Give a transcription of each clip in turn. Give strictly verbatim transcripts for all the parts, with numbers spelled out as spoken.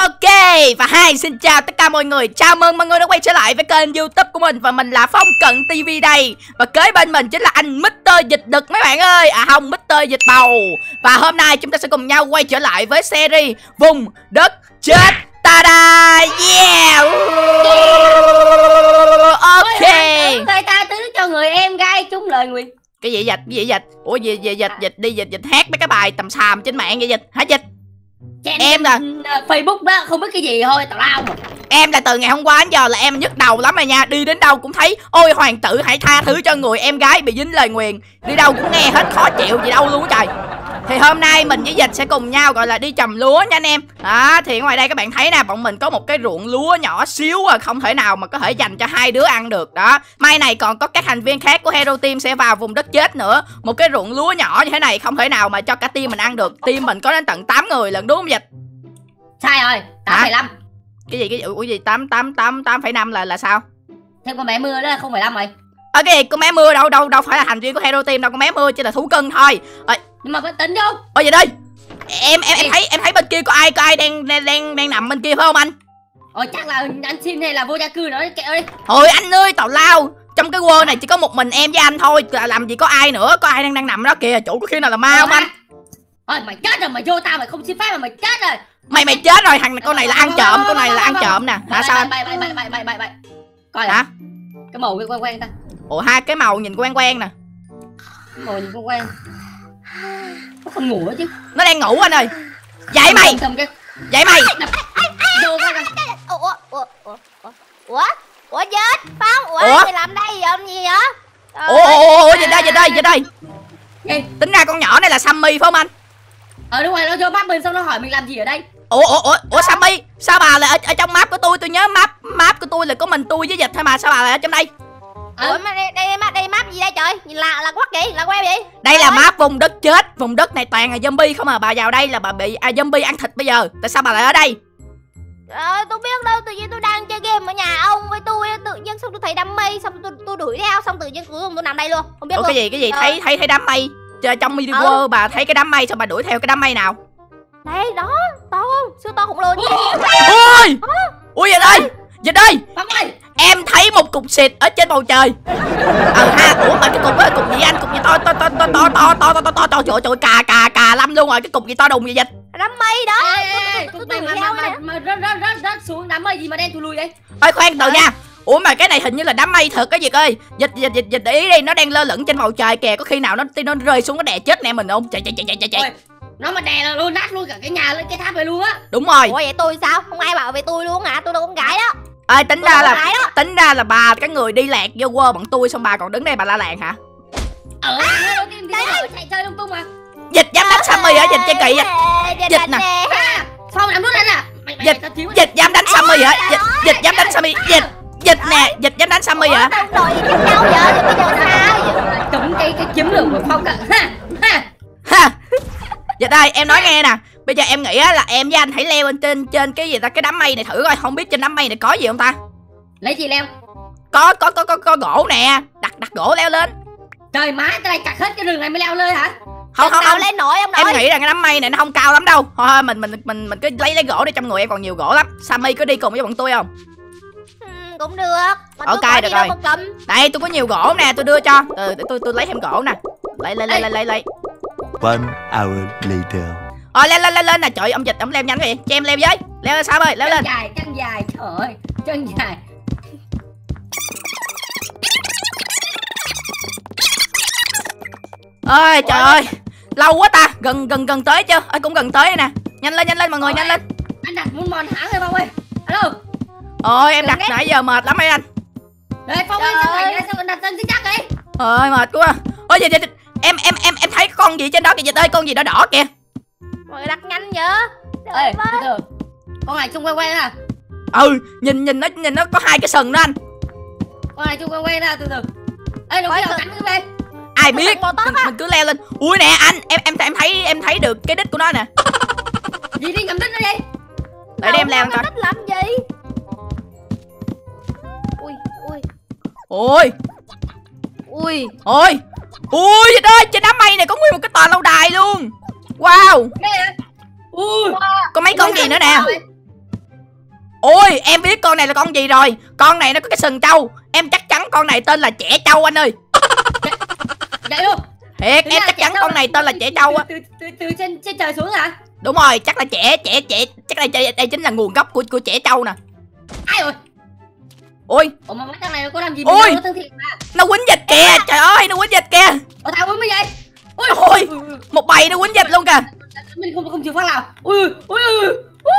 Ok, và hai xin chào tất cả mọi người. Chào mừng mọi người đã quay trở lại với kênh YouTube của mình. Và mình là Phong Cận ti vi đây. Và kế bên mình chính là anh mít tơ Dịch Đực mấy bạn ơi. À không, mít tơ Dịch Bầu. Và hôm nay chúng ta sẽ cùng nhau quay trở lại với series Vùng Đất Chết. Ta-da, yeah. Ok. Người ta tứ cho người em gái trúng lời nguyện. Cái gì Dịch, cái gì Dịch? Ủa gì, gì Dịch, Dịch đi Dịch, Dịch hát mấy cái bài tầm xàm trên mạng vậy Dịch? Hả Dịch? Trên Em là Facebook đó, không biết cái gì thôi, tào lao mà. Em là từ ngày hôm qua đến giờ là em nhức đầu lắm rồi nha. Đi đến đâu cũng thấy ôi hoàng tử hãy tha thứ cho người em gái bị dính lời nguyền. Đi đâu cũng nghe hết, khó chịu gì đâu luôn á trời. Thì hôm nay mình với Dịch sẽ cùng nhau gọi là đi trồng lúa nha anh em. Đó, thì ngoài đây các bạn thấy nè, bọn mình có một cái ruộng lúa nhỏ xíu à, không thể nào mà có thể dành cho hai đứa ăn được. Đó, mai này còn có các thành viên khác của Hero Team sẽ vào vùng đất chết nữa. Một cái ruộng lúa nhỏ như thế này không thể nào mà cho cả team mình ăn được. Team mình có đến tận tám người lận đúng không Dịch? Sai rồi, tám phẩy năm. Cái gì cái gì ủa gì tám tám tám tám phẩy năm là là sao? Thêm con mẹ mưa đó không phẩy năm rồi. Ở cái gì con mé mưa đâu đâu đâu phải là thành viên của Hero Team đâu, con mé mưa chỉ là thú cưng thôi. Ơi, nhưng mà phải tính không? ôi vậy đi. Em em em thấy em thấy bên kia có ai có ai đang đang đang, đang nằm bên kia phải không anh? Ôi chắc là anh xin hay là vô gia cư nữa kẹo đi. Thôi anh ơi tào lao. Trong cái world này chỉ có một mình em với anh thôi, làm gì có ai nữa, có ai đang đang nằm đó kìa, chủ có khi nào là ma không anh? Thôi mày chết rồi, mày vô tao mày không xin phép mà mày chết rồi. Mày mày chết rồi, thằng con này là ăn trộm, con này là ăn trộm nè. Hả sao anh? Bye bye bye bye bye bye bye. Coi hả? Cái màu quen quen ta. Ủa hai cái màu nhìn quen quen nè. Cái màu nhìn quen quen. Nó không ngủ chứ. Nó đang ngủ anh ơi. Dậy mày. Dậy mày. Vô coi coi. Ủa ủa ủa ủa ủa chết Phong, ủa, ủa? Mày làm đây vậy làm gì vậy? Ủa ủa ủa dịch đây dịch đây dịch đây. Tính ra con nhỏ này là Sammy phải không anh? Ờ đúng rồi, nó vô map mình xong nó hỏi mình làm gì ở đây. Ủa ủa ủa ủa Sammy, sao bà lại ở, ở trong map của tôi? Tôi nhớ map map của tôi là có mình tôi với Dịch thôi mà, sao bà lại ở trong đây? Ủa mà đây đây map đây map gì đây trời? Nhìn lạ là quắc vậy, là quen vậy? Đây là map vùng đất chết, vùng đất này toàn là zombie không à, bà vào đây là bà bị à, zombie ăn thịt bây giờ. Tại sao bà lại ở đây? Ờ tôi biết đâu, tự nhiên tôi đang chơi game ở nhà ông với tôi, tự nhiên xong tôi thấy đám mây, xong tôi tôi đuổi theo, xong tự nhiên cuối cùng tôi nằm đây luôn, không biết ủa, luôn. cái gì cái gì ờ. thấy thấy thấy đám mây trong mini ừ. world, bà thấy cái đám mây sao bà đuổi theo cái đám mây nào? Đây đó, to không? Siêu to khổng lồ như ôi ui vậy đây Dịch ơi, ơi, em thấy một cục xịt ở trên bầu trời. Ờ ha, ủa mà cái cục đó là cục gì anh? Cục gì to to to to to to to to to to to trời trời cà cà cà lâm luôn rồi, cái cục gì to đùng vậy Dịch? đám mây đó. tôi tôi mà mà mà rớt rớt rớt rớt xuống đám mây gì mà đen thui lùi vậy? Ơi khoan từ nha. Ủa mà cái này hình như là đám mây thật cái Dịch ơi. Dịch dịch dịch dịch để ý đi, nó đang lơ lửng trên bầu trời kìa, có khi nào nó nó rơi xuống nó đè chết nè mình không? Chạy chạy chạy chạy chạy. Nó mà đè là luôn nát luôn cả cái nhà lên cái tháp này luôn á. Đúng rồi. Ủa vậy tôi sao? Không ai bảo về tôi luôn hả? Tôi đâu con gái đó. Ơi tính ra là tính ra là bà cái người đi lạc vô quơ bọn tôi, xong bà còn đứng đây bà la làng hả? Ờ, đầu tiên thì chạy chơi lung tung mà. Dịch dám đánh Sammy hả? Dịch chơi kỳ vậy. Dịch nè. Phong làm nút anh à? Dịch dịch dám đánh Sammy hả? Dịch dịch dám đánh Sammy. Dịch dịch nè, dịch dám đánh Sammy hả? Đồng đội gì khác nhau vậy? Thì bây giờ sao vậy? Chống cái cái kiếm lửa của Phong cả. Ha ha. Ha. Dịch ơi, em nói nghe nè. Bây giờ em nghĩ á là em với anh hãy leo lên trên trên cái gì ta, cái đám mây này thử coi, không biết trên đám mây này có gì không ta? Lấy gì leo? Có có có có, có gỗ nè, đặt đặt gỗ leo lên. Trời má, cái này chặt hết cái rừng này mới leo lên hả? Không không không lên nổi ông nội. Em nghĩ rằng cái đám mây này nó không cao lắm đâu. Thôi thôi mình mình mình mình cứ lấy lấy gỗ đi, trong người em còn nhiều gỗ lắm. Sammy có đi cùng với bọn tôi không? Ừ, cũng được. Mà ok tôi được rồi. cầm. Đây tôi có nhiều gỗ nè, tôi đưa cho. Ừ, để tôi tôi lấy thêm gỗ nè. Lấy lấy lấy lấy lấy lấy. One hour later. Rồi lên lên lên lên nè, trời ông Dịch ông leo nhanh vậy. Cho em leo với. Leo lên sao ơi, leo lên. Chân dài, chân dài, trời ơi, chân dài. Ơi trời ơi, lâu quá ta, gần gần gần tới chưa? Ơi cũng gần tới nè. Nhanh lên nhanh lên mọi người, nhanh lên. Anh đặt muốn mòn hãng rồi Phong ơi. Alo. Ôi em đặt nãy giờ mệt lắm ấy anh. Đây Phong ơi, sao này sao đặt chân chắc đấy. Ơi mệt quá. Ôi Dịch Dịch, em em em em thấy con gì trên đó kìa Dịch ơi, con gì đỏ đỏ kìa. Mọi người đặt nhanh vậy. Ê, từ từ. Con này chung quen quen à? Ừ, nhìn nhìn nó nhìn nó có hai cái sừng đó anh. Con này chung quen quen à, từ từ. Ê, đừng có đầu cắn cái bên. Ai biết, mình, mình cứ leo lên. Ui nè anh, em em em thấy em thấy được cái đít của nó nè. Gì đi ngắm đít nó đi. Để đem leo coi. Đít làm gì? Ui ui. Ui. Ui. Ôi. Ui Dịch ơi, trên đám mây này có nguyên một cái tòa lâu đài luôn. Wow. Ui. Có mấy con gì nữa nè. Ôi em biết con này là con gì rồi. Con này nó có cái sừng trâu. Em chắc chắn con này tên là trẻ trâu anh ơi. Vậy luôn. Thiệt em chắc chắn con này tên là trẻ trâu á. Từ từ từ trên trên trời xuống hả? Đúng rồi, chắc là trẻ trẻ trẻ chắc là đây, đây chính là nguồn gốc của của trẻ trâu nè. Ai rồi? Ôi. Ủa mà mấy thằng này nó có làm gì Ôi. nó thân thiện mà. Nó quýnh dịch kìa. Trời ơi nó quýnh dịch kìa. Ủa thằng mới vậy. Ôi. Ôi. Một bầy nó quýnh dịch luôn kìa. Mình không không chịu phát nào. Ui ui ui.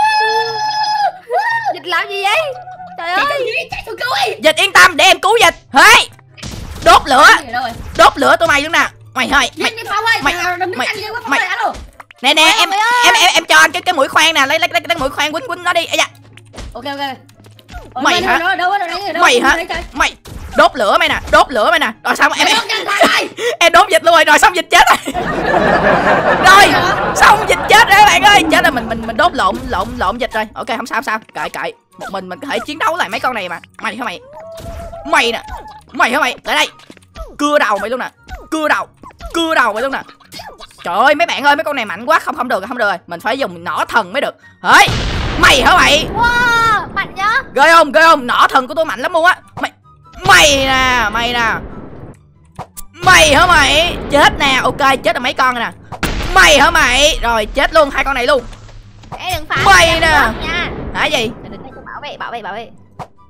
Dịch làm gì vậy? Trời ơi. Chạy xuống cứu đi. Dịch yên tâm để em cứu dịch. Hey. Đốt lửa. Đốt lửa tụi mày luôn nè. Mày hơi mày mày mày mày nè nè em em em em cho anh cái cái mũi khoan nè, lấy lấy lấy cái mũi khoan quýnh quýnh nó đi. Dạ. Ok ok. Ủa, Mày hả? Đâu, đâu, đâu, đâu, đâu, mày hả? Mày đốt lửa mày nè, đốt lửa mày nè. Rồi xong em em, em đốt dịch luôn rồi, rồi xong dịch chết rồi. Rồi, xong dịch chết rồi các bạn ơi. Chết rồi, mình mình mình đốt lộn lộn lộn dịch rồi. Ok không sao không sao. Kệ kệ. Một mình mình có thể chiến đấu lại mấy con này mà. Mày hả mày? Mày nè. Mày hả mày? Lại đây. Cưa đầu mày luôn nè. Cưa đầu. Cưa đầu mày luôn nè. Trời ơi mấy bạn ơi, mấy con này mạnh quá, không không được không được rồi. Mình phải dùng nỏ thần mới được. Hỡi. Mày hả mày? Wow, mạnh nhá. Ghê không? Ghê không? Nỏ thần của tôi mạnh lắm luôn á. Mày Mày nè, mày nè. Mày hả mày? Chết nè. Ok, chết rồi mấy con nè. Mày hả mày? Rồi chết luôn hai con này luôn. Ê, đừng phá mày nè. Nha. Hả gì? Đừng để bảo vệ, bảo vệ, bảo vệ.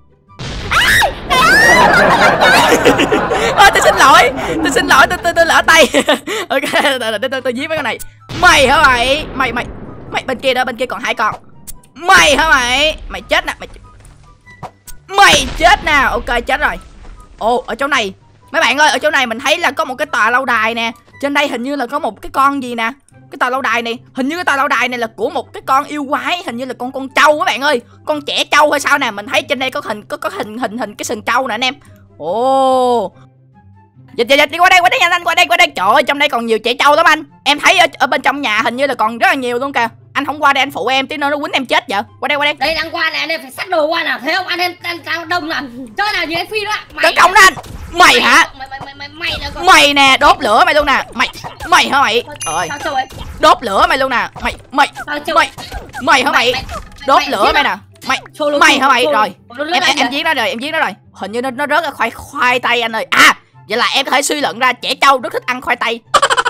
Ôi tôi xin lỗi. Tôi xin lỗi, tôi tôi, tôi lỡ tay. Ok, để tôi tôi giết mấy con này. Mày hả mày? Mày mày mày bên kia đó, bên kia còn hai con. Mày hả mày? Mày chết nè, mày Mày chết nè. Ok chết rồi. Ồ ở chỗ này mấy bạn ơi, ở chỗ này mình thấy là có một cái tòa lâu đài nè. Trên đây hình như là có một cái con gì nè. Cái tòa lâu đài này, hình như cái tòa lâu đài này là của một cái con yêu quái, hình như là con con trâu các bạn ơi. Con trẻ trâu hay sao nè, mình thấy trên đây có hình có có hình hình hình cái sừng trâu nè anh em. Ồ. Dịch dịch dịch đi qua đây, qua đây nhanh anh, qua đây qua đây. Trời ơi trong đây còn nhiều trẻ trâu lắm anh. Em thấy ở, ở bên trong nhà hình như là còn rất là nhiều luôn kìa. Anh không qua đây anh phụ em tí nữa nó quýnh em chết vậy. Qua đây qua đây. Đây đang qua nè, anh em phải xách đồ qua nào, thấy không? Anh em đang đang đông nè. Chơi nào như anh Phi đó. Tấn công nó anh. Mày hả? Mày mày mày mày mày nè con. Mày nè, đốt lửa mày luôn nè. Mày mày hả mày? Ơi. Sao chơi vậy? Đốt lửa mày luôn nè. Mày mày mày mày hả mày? Đốt lửa mày nè. Mày mày hả mày? Rồi. Em em em giết nó rồi, em giết nó rồi. Hình như nó nó rớt ra khoai khoai tây anh ơi. À, vậy là em có thể suy luận ra trẻ trâu rất thích ăn khoai tây.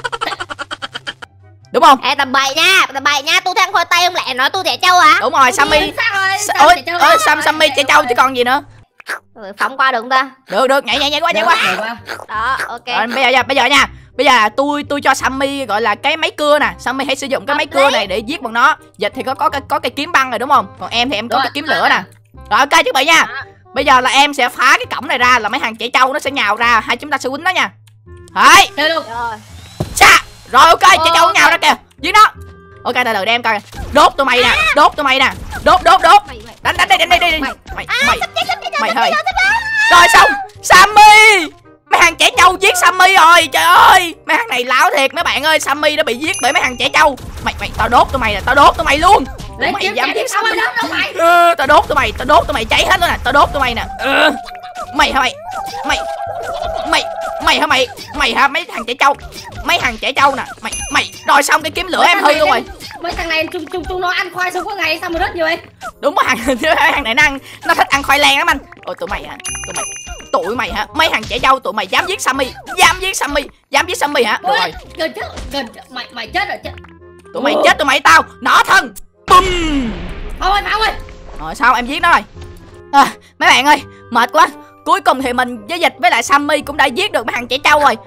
Đúng không? Ê tầm bậy nha, tầm bậy nha, tôi ăn khoai tây không lẽ nói tôi trẻ trâu hả? Đúng rồi, Sammy. Ôi, ơi Sam Sammy trẻ trâu chứ còn gì nữa. Ừ, phóng qua được không ta? Được được, nhảy nhảy nhảy qua nhảy qua. Đó, ok. Rồi, bây giờ bây giờ nha. Bây giờ là tôi tôi cho Sammy gọi là cái máy cưa nè. Sammy hãy sử dụng cái máy cưa này để giết bọn nó. Dịch thì có có cái có cây kiếm băng rồi đúng không? Còn em thì em có cái kiếm lửa nè. Rồi ok chuẩn bị nha. Bây giờ là em sẽ phá cái cổng này ra, là mấy thằng trẻ trâu nó sẽ nhào ra, hai chúng ta sẽ quýnh nó nha. Đấy. Rồi. Cha. Rồi ok, trẻ trâu nhào ra kìa. Giết nó. Ok từ từ để em coi. Đốt tụi mày nè, đốt tụi mày nè. Đốt đốt đốt. Đánh đánh đi đánh đi đi. Mày mày mày. Mày hơi. Rồi xong. Sammy. Mấy thằng trẻ trâu giết Sammy rồi. Trời ơi, mấy thằng này láo thiệt mấy bạn ơi. Sammy đã bị giết bởi mấy thằng trẻ trâu. Mày mày tao đốt tụi mày nè, tao đốt tụi mày luôn. Tụi mày dám giết Sammy. Ừ, tao đốt tụi mày, tao đốt tụi mày cháy hết luôn nè, tao đốt tụi mày nè. Ừ. Mày hả mày? Mày mày mày hả mày? Mày hả mấy thằng trẻ trâu? Mấy thằng trẻ trâu nè. Mày mày rồi xong cái kiếm lửa em hư luôn rồi. Mấy thằng này chung chung chung nó ăn khoai xong có ngày sao mà rất nhiều vậy? Đúng rồi, thằng thằng này nó ăn nó thích ăn khoai lang lắm anh. Ôi tụi mày hả? Tụi mày tụi mày hả? Mấy thằng trẻ trâu tụi mày dám giết Sammy, dám giết Sammy, dám giết Sammy hả? Được rồi. Gần chết, gần mày mày chết rồi chết. Tụi mày chết tụi mày tao, nỏ thân. Bum. Thôi ơi, thôi ơi. Rồi sao em giết nó rồi. À, mấy bạn ơi, mệt quá. Cuối cùng thì mình với Dịch với lại Sammy cũng đã giết được mấy thằng trẻ trâu rồi.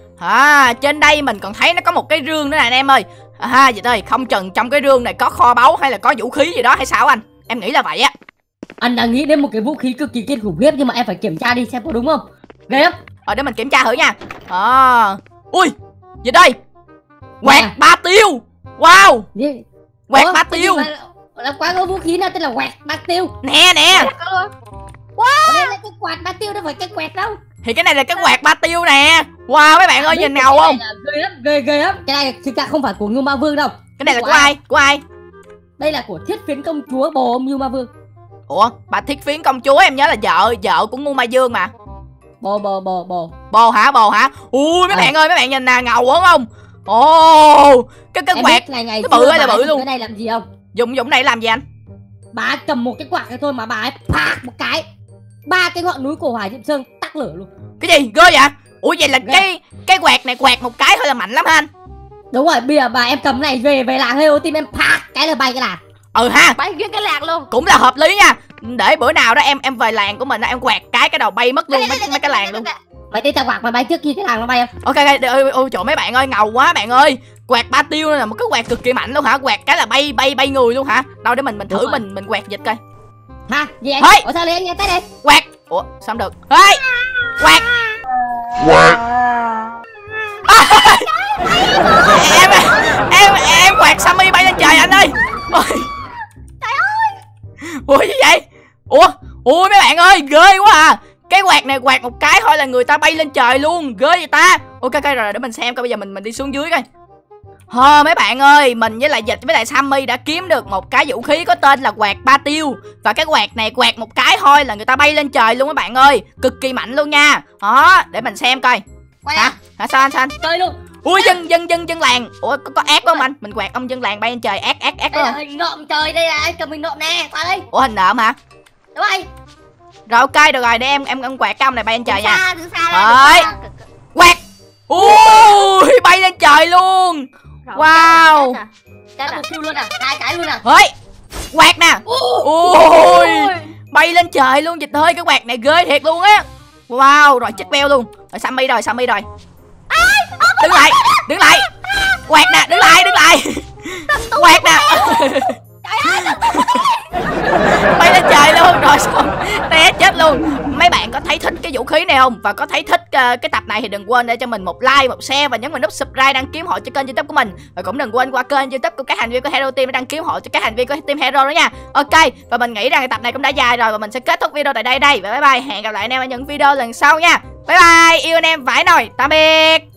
À, trên đây mình còn thấy nó có một cái rương nữa nè anh em ơi. À, Dịch ơi, không chừng trong cái rương này có kho báu hay là có vũ khí gì đó hay sao anh? Em nghĩ là vậy á. Anh đang nghĩ đến một cái vũ khí cực kỳ kinh khủng khiếp, nhưng mà em phải kiểm tra đi xem có đúng không. Ghê lắm. Rồi để mình kiểm tra thử nha. À, ui, Dịch ơi. Quẹt ba tiêu. Wow. Quẹt ba tiêu. Là quá có vũ khí nào tên là quẹt ba tiêu. Nè nè. Wow. Đây là cái quạt ba tiêu, đâu phải cái quẹt đâu. Thì cái này là cái quạt ba tiêu nè. Wow mấy bạn ơi, nhìn ngầu không? Ghê lắm, ghê ghê lắm. Cái này thực ra không phải của Ngưu Ma Vương đâu. Cái này là của ai? Của ai? Đây là của Thiết Phiến công chúa bồ ông Ngưu Ma Vương. Ủa, bà Thiết Phiến công chúa em nhớ là vợ vợ của Ngưu Ma Vương mà. Bồ bồ bồ bồ. Bồ hả? Bồ hả? Ui mấy à. bạn ơi, mấy bạn nhìn nè, ngầu đúng không? Ồ, cái cái quạt ngày ngày cái bự hay là bự luôn. Cái này làm gì không? Dùng dùng này làm gì anh? Bà cầm một cái quạt này thôi mà bà ấy phạc một cái, ba cái ngọn núi cổ Hỏa Diệm Sơn tắt lửa luôn. Cái gì ghê vậy? Ủa vậy là Ghê. cái cái quạt này quạt một cái thôi là mạnh lắm ha anh? Đúng rồi, bây giờ bà em cầm này về về làng Hero Team em phạc cái là bay cái làng. Ừ ha, Bay nguyên cái lạc luôn. cũng là hợp lý nha. Để bữa nào đó em em về làng của mình đó, em quạt cái cái đầu bay mất luôn mấy, mấy cái làng luôn. Mày đi theo quạt mày bay trước khi cái làng nó bay không? Ok ok, ôi, ôi trời mấy bạn ơi, ngầu quá bạn ơi. Quạt ba tiêu này là một cái quạt cực kỳ mạnh luôn hả? Quạt cái là bay bay bay người luôn hả? Đâu để mình mình thử Đúng rồi. mình mình quạt dịch coi. Ha, gì anh? Hey! Ủa sao lấy anh nghe tới đây? Quạt. Ủa sao không được? Ê! Quạt. Quạt. em em em quạt Sammy bay lên trời anh ơi. Ôi. Trời ơi. Ủa gì vậy? Ủa, ui mấy bạn ơi, ghê quá à. Cái quạt này quạt một cái thôi là người ta bay lên trời luôn, ghê vậy ta. Ok ok rồi để mình xem coi, bây giờ mình mình đi xuống dưới coi. Hơ mấy bạn ơi, mình với lại Dịch với lại Sammy đã kiếm được một cái vũ khí có tên là quạt ba tiêu. Và cái quạt này quạt một cái thôi là người ta bay lên trời luôn các bạn ơi. Cực kỳ mạnh luôn nha. Đó, để mình xem coi. Quay Hả? à? Hả sao anh sao anh? Chơi luôn. Ui dân dân dân dân làng. Ủa có, có ác không anh? Mình quạt ông dân làng bay lên trời ác ác ác Đây là không? hình nộm trời, đây là anh cầm hình nộm nè, qua đây. Ủa hình nộm hả? Đúng rồi. Rồi ok được rồi, để em em em quạt cái ông này bay lên trời nha. Xa, từ xa Rồi. ra. Quạt. Ui bay lên trời luôn. Rồi, Wow. chết à, chết Chết à. một siêu luôn à, hai cái luôn à. Ơi quạt nè. Ui bay lên trời luôn Dịch ơi, cái quạt này ghê thiệt luôn á. Wow rồi chết beo luôn. Rồi Sammy rồi Sammy rồi. Đứng lại đứng lại. Quạt nè, đứng lại đứng lại. Quạt nè. Bay lên trời luôn rồi xong té chết luôn. Mấy bạn có thấy thích cái vũ khí này không? Và có thấy thích uh, cái tập này thì đừng quên để cho mình một like, một share và nhấn vào nút subscribe đăng ký ủng hộ cho kênh YouTube của mình. Và cũng đừng quên qua kênh YouTube của các thành viên của Hero Team để đăng ký ủng hộ cho các thành viên của Team Hero đó nha. Ok, và mình nghĩ rằng cái tập này cũng đã dài rồi và mình sẽ kết thúc video tại đây đây. Và bye bye, hẹn gặp lại anh em ở những video lần sau nha. Bye bye, yêu anh em vãi nồi, tạm biệt.